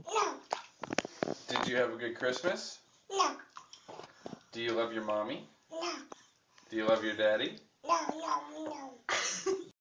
No. Did you have a good Christmas? No. Do you love your mommy? No. Do you love your daddy? No.